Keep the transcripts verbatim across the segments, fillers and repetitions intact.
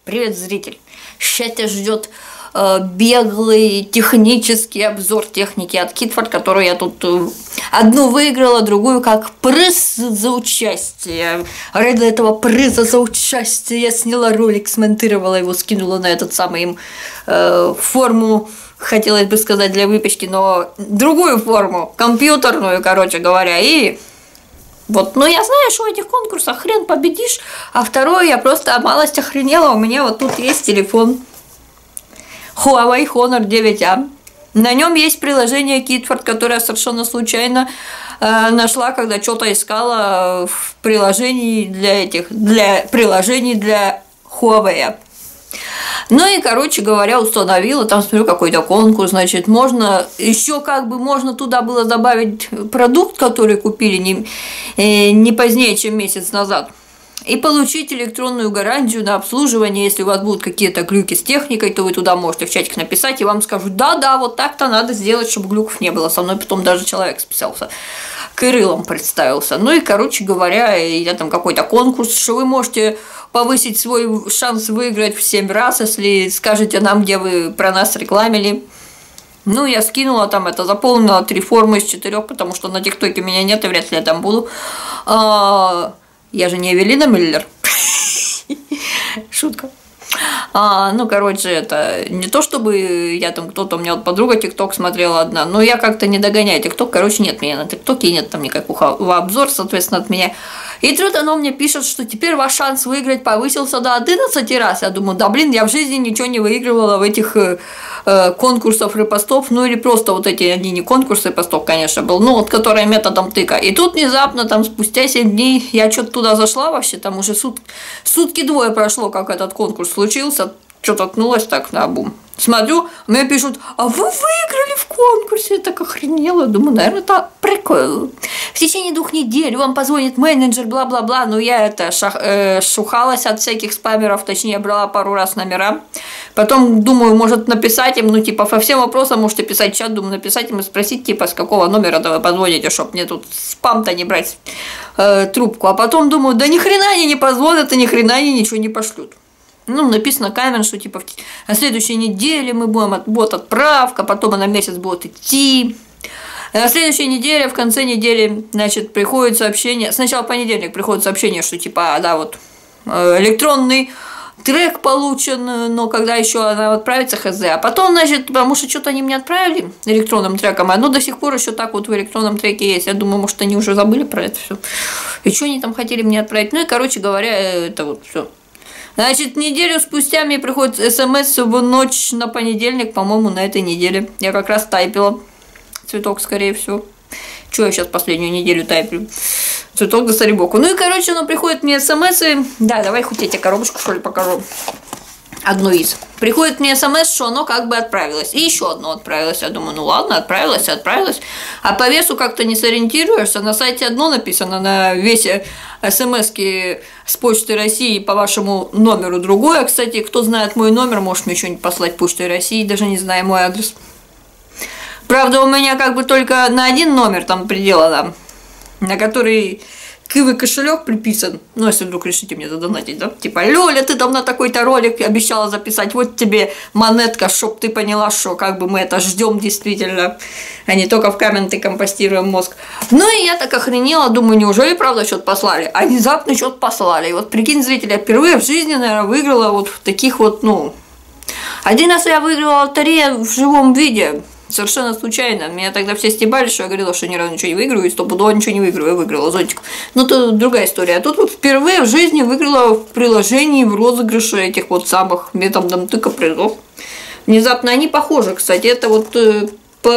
Привет, зритель! Сейчас тебя ждет э, беглый технический обзор техники от Kitford, которую я тут э, одну выиграла, другую как приз за участие. Ради этого приза за участие я сняла ролик, смонтировала его, скинула на этот самый им э, форму, хотелось бы сказать, для выпечки, но другую форму, компьютерную, короче говоря, и... Вот, ну я знаю, что в этих конкурсах хрен победишь, а второе, я просто малость охренела, у меня вот тут есть телефон Huawei Honor девять а, на нем есть приложение Kitford, которое я совершенно случайно э, нашла, когда что-то искала в приложении для этих, для приложений для Huawei. Ну и, короче говоря, установила, там смотрю какой-то конкурс, значит, можно, еще как бы можно туда было добавить продукт, который купили не, не позднее, чем месяц назад, и получить электронную гарантию на обслуживание. Если у вас будут какие-то глюки с техникой, то вы туда можете в чатик написать, и вам скажут, да-да, вот так-то надо сделать, чтобы глюков не было. Со мной потом даже человек списался, Кириллом представился. Ну и, короче говоря, я там какой-то конкурс, что вы можете повысить свой шанс выиграть в семь раз, если скажете нам, где вы про нас рекламили. Ну, я скинула там это, заполнила три формы из четырех, потому что на ТикТоке меня нет, и вряд ли я там буду. А, я же не Эвелина Миллер. Шутка. А, ну, короче, это не то, чтобы я там кто-то, у меня вот подруга ТикТок смотрела одна, но я как-то не догоняю ТикТок, короче, нет меня на ТикТоке, нет там никакого обзора, соответственно, от меня. И тут оно мне пишет, что теперь ваш шанс выиграть повысился до одиннадцати раз. Я думаю, да блин, я в жизни ничего не выигрывала в этих э, э, конкурсах репостов, ну или просто вот эти, они не конкурсы репостов, конечно, был, ну вот, которые методом тыка. И тут внезапно, там, спустя семь дней, я что-то туда зашла вообще, там уже сут... сутки двое прошло, как этот конкурс случился, что-то ткнулась так на бум. Смотрю, мне пишут, а вы выиграли в конкурсе, я так охренела, думаю, наверное, это прикольно. В течение двух недель вам позвонит менеджер, бла-бла-бла, но я это шах, э, шухалась от всяких спамеров, точнее, брала пару раз номера, потом думаю, может написать им, ну, типа, по всем вопросам можете писать в чат, думаю, написать им и спросить, типа, с какого номера-то вы позвоните, чтобы мне тут спам-то не брать э, трубку, а потом думаю, да ни хрена они не позвонят, и ни хрена они ничего не пошлют. Ну, написано камень, что типа на следующей неделе мы будем, от, вот отправка, потом она месяц будет идти. А на следующей неделе, в конце недели, значит, приходит сообщение, сначала в понедельник приходит сообщение, что типа, да, вот, электронный трек получен, но когда еще она отправится, хз. А потом, значит, потому что что-то они мне отправили электронным треком, оно до сих пор еще так вот в электронном треке есть. Я думаю, может, они уже забыли про это все. И что они там хотели мне отправить? Ну и, короче говоря, это вот все. Значит, неделю спустя мне приходит смс в ночь на понедельник, по-моему, на этой неделе. Я как раз тайпила цветок, скорее всего. Чего я сейчас последнюю неделю тайплю? Цветок до Старибоку. Ну и, короче, оно приходит мне смс. Да, давай хоть я тебе коробочку, что ли, покажу. Одну из. Приходит мне смс, что оно как бы отправилось. И еще одно отправилось. Я думаю, ну ладно, отправилось, отправилось. А по весу как-то не сориентируешься. На сайте одно написано, на весе смс-ки с Почты России по вашему номеру другое. Кстати, кто знает мой номер, может мне что-нибудь послать Почтой России, даже не знаю мой адрес. Правда, у меня как бы только на один номер там предела, да, на который кивы кошелек приписан. Ну, если вдруг решите мне задонатить, да? Типа, Лёля, ты там на такой-то ролик обещала записать, вот тебе монетка, чтоб ты поняла, что как бы мы это ждем действительно, а не только в комменты компостируем мозг. Ну и я так охренела, думаю, неужели правда что-то послали? А внезапно что-то послали. И вот прикинь, зрители, я впервые в жизни, наверное, выиграла вот в таких вот, ну... Один раз я выиграла лотерею в живом виде. Совершенно случайно. Меня тогда все стебали, что я говорила, что ни разу ничего не выиграю, и стопудово ничего не выиграю, я выиграла зонтик. Ну, это другая история. А тут вот впервые в жизни выиграла в приложении в розыгрыше этих вот самых методом тыка призов. Внезапно они похожи, кстати. Это вот э,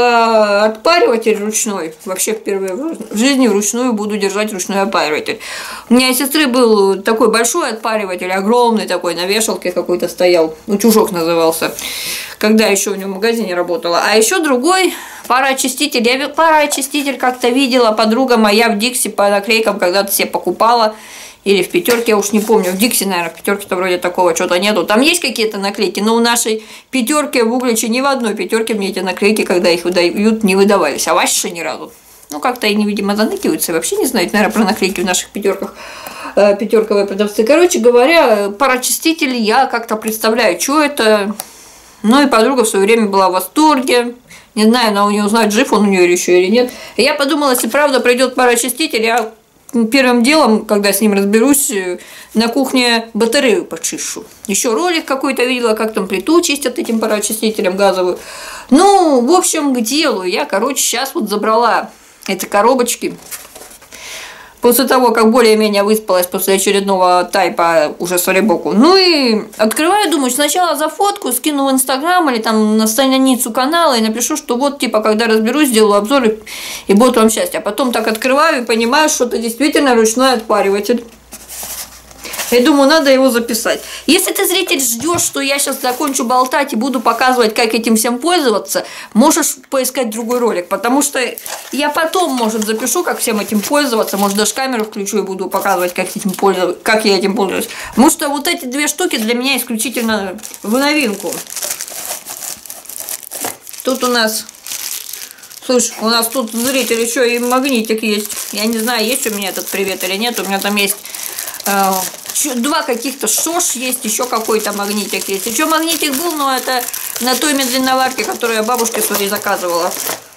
по отпариватель ручной. Вообще впервые в жизни вручную буду держать ручной отпариватель. У меня у сестры был такой большой отпариватель, огромный такой, на вешалке какой-то стоял. Утюжок назывался. Когда еще у него в магазине работала. А еще другой пароочиститель. Я пароочиститель как-то видела, подруга моя в Дикси по наклейкам когда-то себе покупала. Или в пятерке, я уж не помню. В Дикси, наверное, в пятерке-то вроде такого что-то нету. Там есть какие-то наклейки, но у нашей пятерки в Угличе ни в одной пятерке мне эти наклейки, когда их выдают, не выдавались. А ваши ни разу. Ну, как-то они, видимо, заныкиваются. Вообще не знают, наверное, про наклейки в наших пятерках. пятерковые продавцы. Короче говоря, пароочиститель я как-то представляю, что это. Ну и подруга в свое время была в восторге. Не знаю, она у нее узнает, жив он у нее еще или нет. И я подумала, если правда придет пароочиститель, я первым делом, когда с ним разберусь, на кухне батарею почищу. Еще ролик какой-то видела, как там плиту чистят этим пароочистителем газовую. Ну, в общем, к делу. Я, короче, сейчас вот забрала эти коробочки. После того, как более-менее выспалась после очередного тайпа уже с Алибоку. Ну и открываю, думаю, сначала за фотку скину в Инстаграм или там на страницу канала и напишу, что вот, типа, когда разберусь, сделаю обзор и, и будет вам счастье. А потом так открываю и понимаю, что это действительно ручной отпариватель. Я думаю, надо его записать. Если ты, зритель, ждешь, что я сейчас закончу болтать и буду показывать, как этим всем пользоваться, можешь поискать другой ролик, потому что я потом, может, запишу, как всем этим пользоваться, может, даже камеру включу и буду показывать, как, этим пользоваться, как я этим пользуюсь. Потому что вот эти две штуки для меня исключительно в новинку. Тут у нас... Слушай, у нас тут, зритель, еще и магнитик есть. Я не знаю, есть у меня этот привет или нет. У меня там есть... Э Два каких-то шош есть, еще какой-то магнитик есть. Еще магнитик был, но это на той медленноварке, которую я бабушке своей заказывала.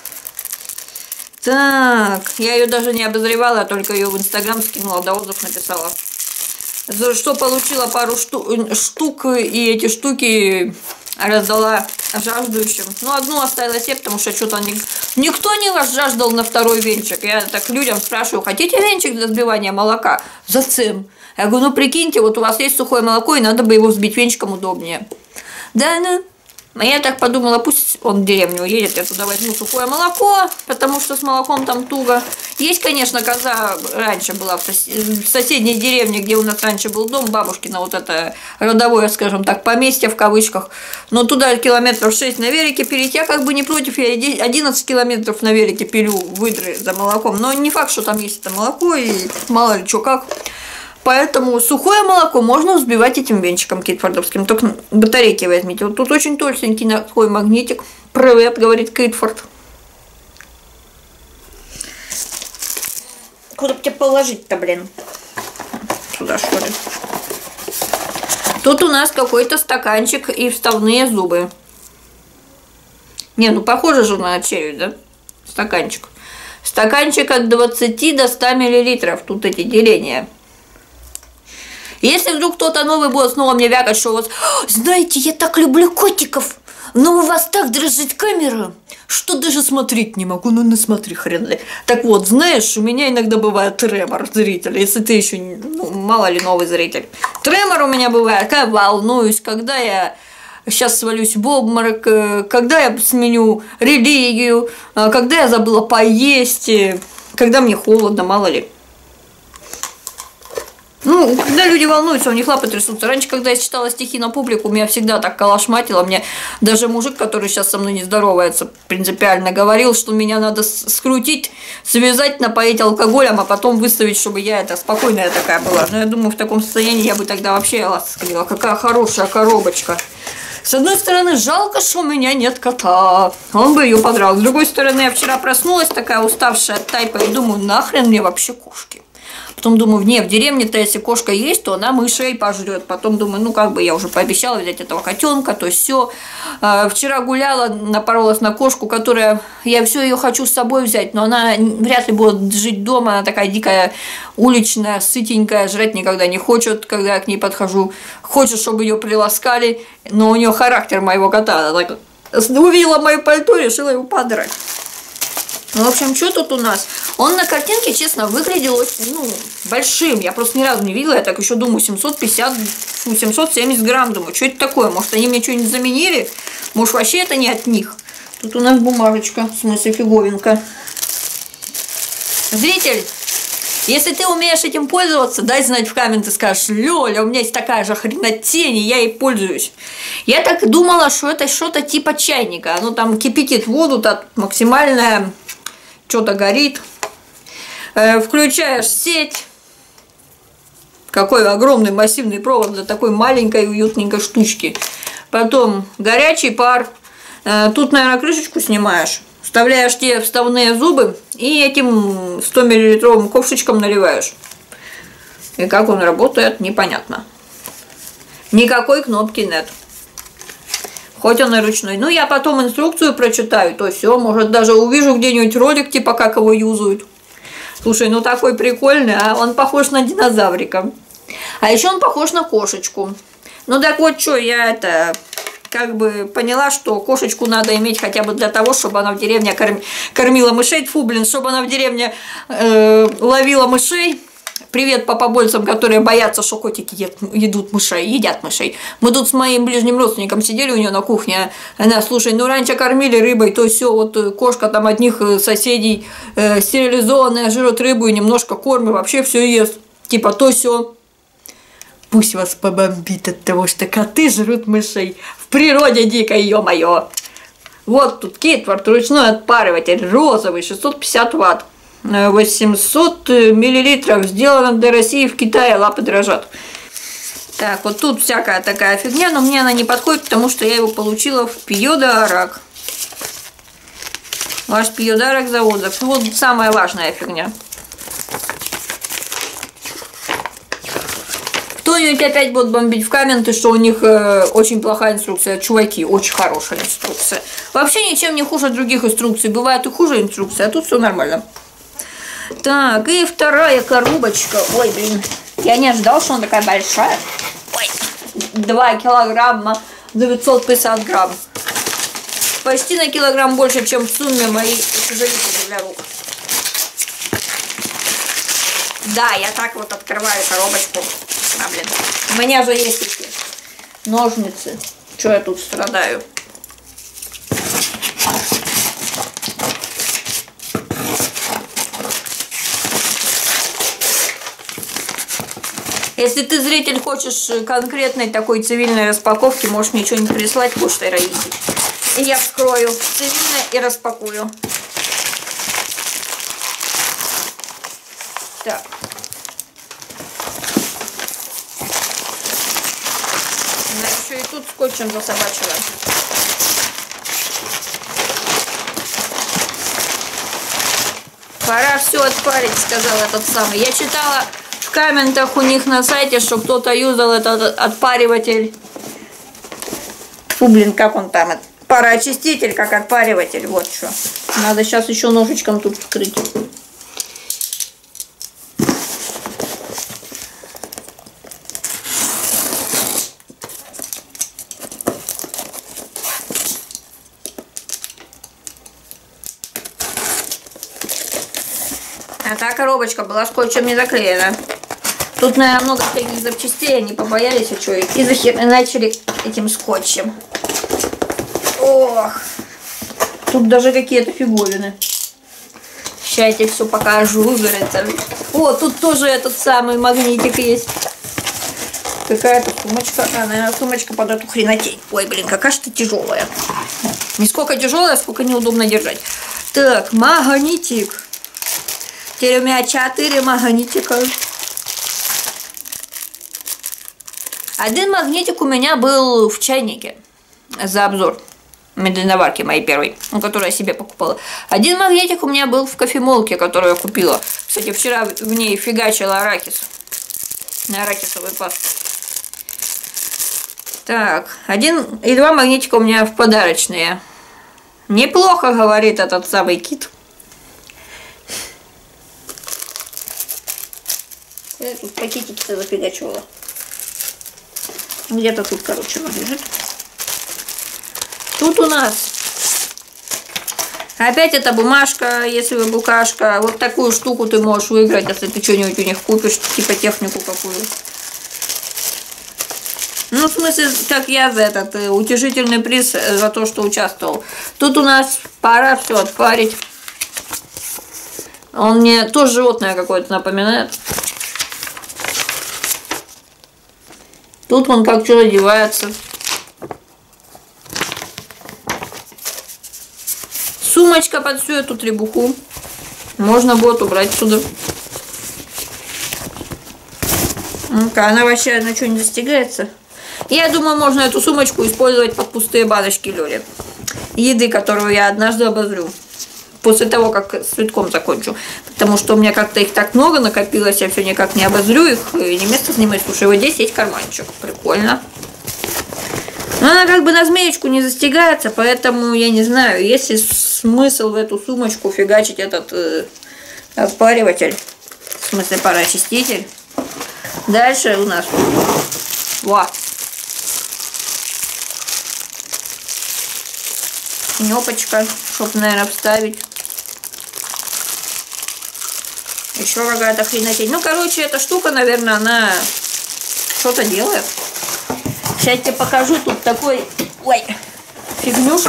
Так, я ее даже не обозревала, а только ее в Инстаграм скинула, да, отзыв написала. За что получила пару штук, штук и эти штуки раздала жаждущим. Ну, одну оставила себе, потому что что-то ни, никто не жаждал на второй венчик. Я так людям спрашиваю, хотите венчик для взбивания молока? Зачем? Я говорю, ну прикиньте, вот у вас есть сухое молоко, и надо бы его взбить венчиком удобнее. Да, ну. А я так подумала, пусть он в деревню уедет, я туда возьму сухое молоко, потому что с молоком там туго. Есть, конечно, коза раньше была в, сос... в соседней деревне, где у нас раньше был дом, бабушкина, вот это родовое, скажем так, поместье в кавычках. Но туда километров шесть на велике пилить, я как бы не против, я одиннадцать километров на велике пилю выдры за молоком. Но не факт, что там есть это молоко, и мало ли что как. Поэтому сухое молоко можно взбивать этим венчиком китфордовским. Только батарейки возьмите. Вот тут очень толстенький такой магнитик. Привет, говорит Китфорд. Куда бы тебе положить-то, блин? Сюда, что ли? Тут у нас какой-то стаканчик и вставные зубы. Не, ну похоже же на челюсть, да? Стаканчик. Стаканчик от двадцати до ста миллилитров. Тут эти деления. Если вдруг кто-то новый будет снова мне вякать, что у вас... Знаете, я так люблю котиков, но у вас так дрожит камера, что даже смотреть не могу. Ну, не смотри, хрен ли. Так вот, знаешь, у меня иногда бывает тремор, зритель, если ты еще, ну, мало ли, новый зритель. Тремор у меня бывает, когда я волнуюсь, когда я сейчас свалюсь в обморок, когда я сменю религию, когда я забыла поесть, когда мне холодно, мало ли. Ну, когда люди волнуются, у них лапы трясутся. Раньше, когда я читала стихи на публику, меня всегда так калашматило. Мне даже мужик, который сейчас со мной не здоровается, принципиально говорил, что меня надо скрутить, связать, напоить алкоголем, а потом выставить, чтобы я это спокойная такая была. Но я думаю, в таком состоянии я бы тогда вообще ласковила. Какая хорошая коробочка. С одной стороны, жалко, что у меня нет кота. Он бы ее подрал. С другой стороны, я вчера проснулась такая уставшая от тайпа и думаю, нахрен мне вообще кошки. Потом думаю, не, в деревне-то если кошка есть, то она мышей пожрет. Потом думаю, ну как бы я уже пообещала взять этого котенка, то все. А, вчера гуляла, напоролась на кошку, которая, я все ее хочу с собой взять, но она вряд ли будет жить дома, она такая дикая, уличная, сытенькая, жрать никогда не хочет, когда я к ней подхожу. Хочет, чтобы ее приласкали, но у нее характер моего кота. Она так увидела мое пальто, решила его подрать. В общем, что тут у нас? Он на картинке, честно, выглядел очень, ну, большим. Я просто ни разу не видела. Я так еще думаю, семьсот пятьдесят, семьсот семьдесят грамм. Думаю, что это такое? Может, они мне что-нибудь заменили? Может, вообще это не от них? Тут у нас бумажечка, в смысле фиговинка. Зритель, если ты умеешь этим пользоваться, дай знать в комменты, скажешь, Лёля, у меня есть такая же хренотень, и я ей пользуюсь. Я так думала, что это что-то типа чайника. Оно там кипятит воду, так максимальная... Что-то горит, э, включаешь сеть, какой огромный массивный провод для такой маленькой уютненькой штучки, потом горячий пар, э, тут, наверное, крышечку снимаешь, вставляешь те вставные зубы и этим сто миллилитровым ковшичком наливаешь. И как он работает, непонятно. Никакой кнопки нет. Хоть он и ручной. Ну, я потом инструкцию прочитаю, то все. Может, даже увижу где-нибудь ролик, типа, как его юзают. Слушай, ну такой прикольный, а он похож на динозаврика. А еще он похож на кошечку. Ну, так вот, что, я это... как бы поняла, что кошечку надо иметь хотя бы для того, чтобы она в деревне корм... кормила мышей. Фу, блин, чтобы она в деревне э, ловила мышей. Привет папабольцам, которые боятся, что котики ед... едут мышей, едят мышей. Мы тут с моим ближним родственником сидели у нее на кухне. Она, слушай, ну раньше кормили рыбой, то все, вот кошка там одних соседей э, стерилизованная, жрет рыбу и немножко корма, вообще все ест. Типа то все. Пусть вас побомбит от того, что коты жрут мышей. В природе дикой, ё-моё. Вот тут Китвард, ручной отпариватель, розовый, шестьсот пятьдесят ватт. восемьсот миллилитров, сделано для России, в Китае, лапы дрожат. Так, вот тут всякая такая фигня, но мне она не подходит, потому что я его получила в Пьёдарак. Ваш Пьёдарак завода. Вот самая важная фигня. Кто-нибудь опять будет бомбить в комменты, что у них э, очень плохая инструкция. Чуваки, очень хорошая инструкция. Вообще ничем не хуже других инструкций. Бывает и хуже инструкции, а тут все нормально. Так, и вторая коробочка. Ой, блин, я не ожидал, что она такая большая. Ой, два килограмма, девятьсот пятьдесят грамм. Почти на килограмм больше, чем в сумме мои утяжелители для рук. Да, я так вот открываю коробочку. А, блин, у меня же есть эти ножницы. Что я тут страдаю? Если ты, зритель, хочешь конкретной такой цивильной распаковки, можешь мне что-нибудь прислать почтой Раисе. И я вскрою цивильно и распакую. Так. Она еще и тут скотчем засобачила. Пора все отпарить, сказал этот самый. Я читала в комментах у них на сайте, что кто-то юзал этот отпариватель. Фу, блин, как он там? Пароочиститель, как отпариватель. Вот что. Надо сейчас еще ножичком тут вскрыть. А та коробочка была скотчем не заклеена. Тут, наверное, много всяких запчастей, они побоялись, а что, и захер... начали этим скотчем. Ох, тут даже какие-то фиговины. Сейчас я тебе все покажу, говорится. О, тут тоже этот самый магнитик есть. Какая-то сумочка. А, наверное, сумочка под эту хренотень. Ой, блин, какая же ты тяжелая. Не сколько тяжелая, сколько неудобно держать. Так, магнитик. Теперь у меня четыре магнитика. Один магнитик у меня был в чайнике за обзор медленноварки моей первой, которую я себе покупала. Один магнитик у меня был в кофемолке, которую я купила. Кстати, вчера в ней фигачила арахис. На арахисовый паст. Так, один и два магнитика у меня в подарочные. Неплохо, говорит этот самый кит. Я тут пакетики-то зафигачивала. Где-то тут, короче, он лежит. Тут у нас опять эта бумажка, если вы букашка. Вот такую штуку ты можешь выиграть, если ты что-нибудь у них купишь, типа технику какую. Ну, в смысле, как я за этот утешительный приз за то, что участвовал. Тут у нас пора все отпарить. Он мне тоже животное какое-то напоминает. Тут он как что одевается. Сумочка под всю эту требуху. Можно будет убрать сюда. Ну-ка, она вообще на что не застигается. Я думаю, можно эту сумочку использовать под пустые баночки Лёли. Еды, которую я однажды обозрю. после того, как с цветком закончу. Потому что у меня как-то их так много накопилось, я все никак не обозрю их, и не место занимать. Слушай, вот здесь есть карманчик. Прикольно. Но она как бы на змеечку не застегается, поэтому я не знаю, есть ли смысл в эту сумочку фигачить этот э, отпариватель. В смысле, пароочиститель. Дальше у нас... Во! Кнопочка, чтобы, наверное, вставить. Еще какая-то хренотень. Ну, короче, эта штука, наверное, она что-то делает. Сейчас я тебе покажу. Тут такой, ой, фигнюшек.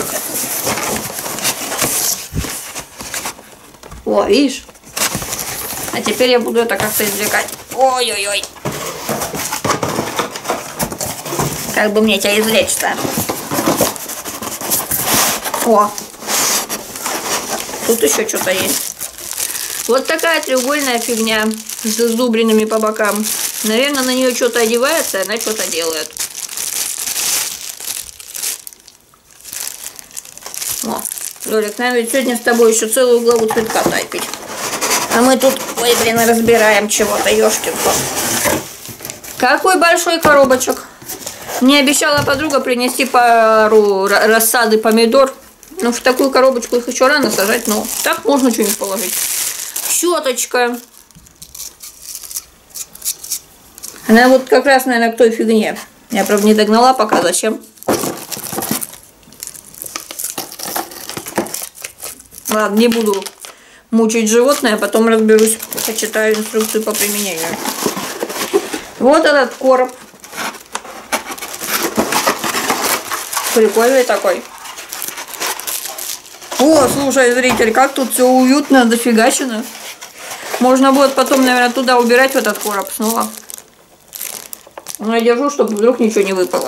О, видишь? А теперь я буду это как-то извлекать. Ой-ой-ой. Как бы мне тебя извлечь-то? О, тут еще что-то есть. Вот такая треугольная фигня с зазубринами по бокам. Наверное, на нее что-то одевается, и она что-то делает. О, Лёлик, нам ведь сегодня с тобой еще целую главу цветка тайпить. А мы тут, ой, блин, разбираем чего-то, ёшкин-кот. Какой большой коробочек. Мне обещала подруга принести пару рассады помидор. Ну, в такую коробочку их еще рано сажать, но так можно что-нибудь положить. Щеточка. Она вот как раз, наверное, к той фигне. Я, правда, не догнала пока. Зачем? Ладно, не буду мучить животное, потом разберусь, почитаю инструкцию по применению. Вот этот короб. Прикольный такой. О, слушай, зритель, как тут все уютно, дофигачено. Можно будет потом, наверное, туда убирать в этот короб снова. Но я держу, чтобы вдруг ничего не выпало.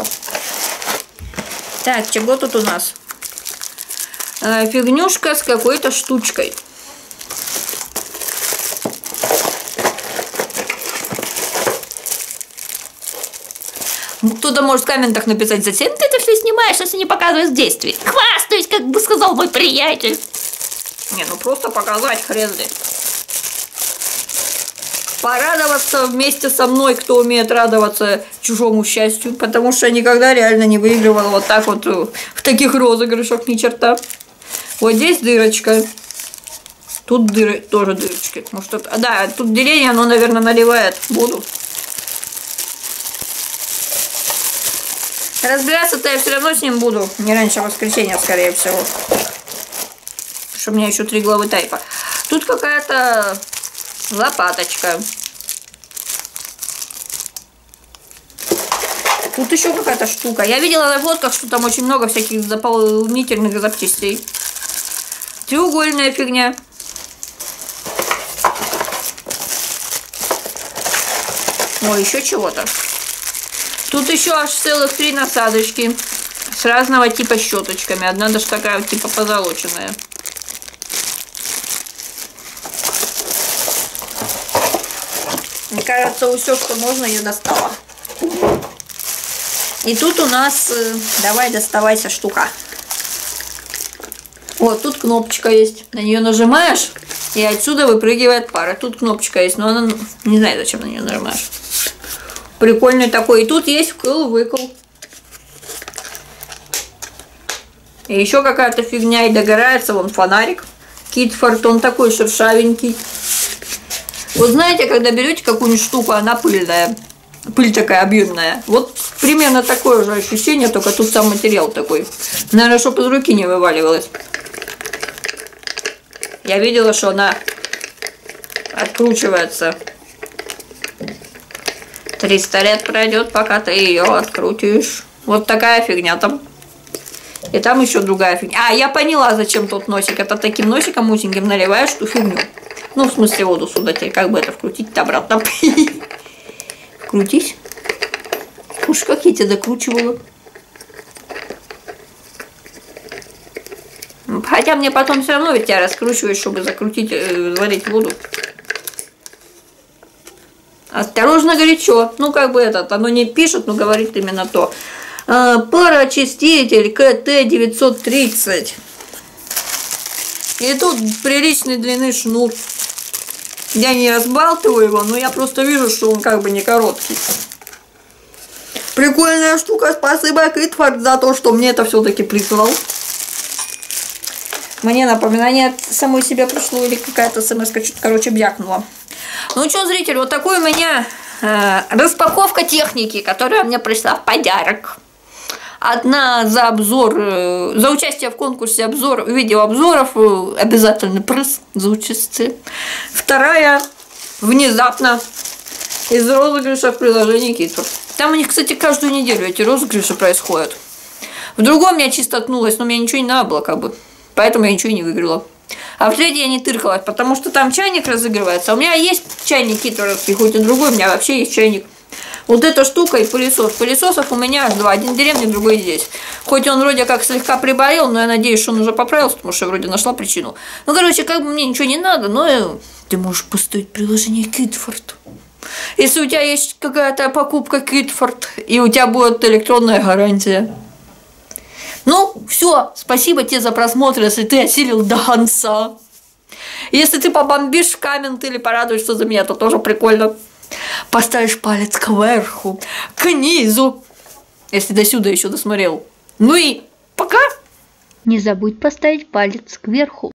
Так, чего тут у нас? Э, фигнюшка с какой-то штучкой. Кто-то может в комментах написать: зачем ты это все снимаешь, если не показываешь действий? Хвастаюсь, как бы сказал мой приятель. Не, ну просто показать, хрен ли. Порадоваться вместе со мной, кто умеет радоваться чужому счастью, потому что я никогда реально не выигрывала вот так вот в таких розыгрышах, ни черта. Вот здесь дырочка. Тут дыры, тоже дырочки. Может, это... Да, тут деление, оно, наверное, наливает воду. Разбираться-то я все равно с ним буду. Не раньше воскресенья, скорее всего. Потому что у меня еще три главы тайпа. Тут какая-то лопаточка. Тут еще какая-то штука. Я видела на фотках, что там очень много всяких дополнительных запчастей. Треугольная фигня. Ой, еще чего-то. Тут еще аж целых три насадочки с разного типа щеточками. Одна даже такая вот типа позолоченная. Мне кажется, все, что можно, я достала. И тут у нас, давай доставайся, штука. Вот, тут кнопочка есть. На нее нажимаешь, и отсюда выпрыгивает пара. Тут кнопочка есть, но она, не знаю, зачем на нее нажимаешь. Прикольный такой. И тут есть вкл-выкл. И еще какая-то фигня и догорается. Вон фонарик. Китфорд, он такой шершавенький. Вот знаете, когда берете какую-нибудь штуку, она пыльная. Пыль такая объемная. Вот примерно такое же ощущение, только тут сам материал такой. Наверное, чтобы из руки не вываливалось. Я видела, что она откручивается. триста лет пройдет, пока ты ее открутишь. Вот такая фигня там. И там еще другая фигня. А, я поняла, зачем тот носик. Это таким носиком узеньким наливаешь ту фигню. Ну, в смысле, воду сюда тебе. Как бы это вкрутить-то обратно? Крутись. Уж как я тебя докручивала. Хотя мне потом все равно ведь тебя раскручивать, чтобы закрутить, э, варить воду. Осторожно, горячо. Ну, как бы этот, оно не пишет, но говорит именно то. А, пароочиститель ка тэ девятьсот тридцать. И тут приличной длины шнур. Я не разбалтываю его, но я просто вижу, что он как бы не короткий. Прикольная штука. Спасибо, Китфорд, за то, что мне это все-таки прислал. Мне напоминание от самой себе пришло или какая-то смс-ка что-то, короче, бякнула. Ну что, зритель, вот такой у меня э, распаковка техники, которая мне пришла в подарок. Одна за обзор, э, за участие в конкурсе обзор, видеообзоров, э, обязательный приз за участие. Вторая внезапно из розыгрыша в приложении Китфорд. Там у них, кстати, каждую неделю эти розыгрыши происходят. В другом я чисто ткнулась, но мне ничего не надо было, как бы. Поэтому я ничего не выиграла. А в третьей я не тыркалась, потому что там чайник разыгрывается. У меня есть чайник китфордовский, хоть и другой, у меня вообще есть чайник. Вот эта штука и пылесос. Пылесосов у меня аж два. Один в деревне, другой здесь. Хоть он вроде как слегка приболел, но я надеюсь, что он уже поправился, потому что я вроде нашла причину. Ну, короче, как бы мне ничего не надо, но ты можешь поставить приложение Китфорд. Если у тебя есть какая-то покупка Китфорд, и у тебя будет электронная гарантия. Ну, все, спасибо тебе за просмотр, если ты осилил до конца. Если ты побомбишь в коммент или порадуешься за меня, то тоже прикольно. Поставишь палец кверху, к низу, если до сюда еще досмотрел. Ну и пока! Не забудь поставить палец кверху.